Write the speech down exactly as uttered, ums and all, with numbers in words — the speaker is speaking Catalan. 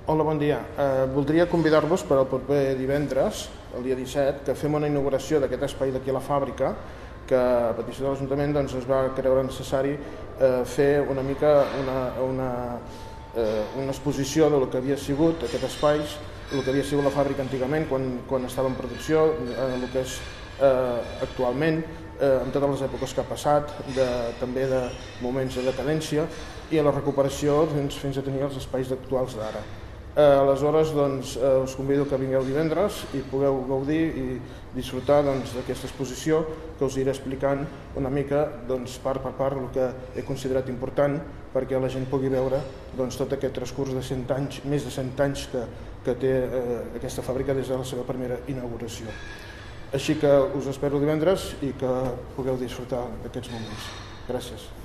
Hola, bon dia. Eh, voldria convidar-vos per al proper divendres, el dia disset, que fem una inauguració d'aquest espai d'aquí a la fàbrica, que a petició de l'Ajuntament doncs, es va creure necessari eh, fer una mica una, una, eh, una exposició del que havia sigut aquest espai, el que havia sigut la fàbrica antigament, quan, quan estava en producció, eh, el que és eh, actualment, eh, en totes les èpoques que ha passat, de, també de moments de decadència, i a la recuperació doncs, fins a tenir els espais actuals d'ara. Eh, aleshores, doncs, eh, us convido que vingueu divendres i pugueu gaudir i disfrutar doncs, d'aquesta exposició que us iré explicant una mica doncs, part per part el que he considerat important perquè la gent pugui veure doncs, tot aquest transcurs de cent anys, més de cent anys que, que té eh, aquesta fàbrica des de la seva primera inauguració. Així que us espero divendres i que pugueu disfrutar d'aquests moments. Gràcies.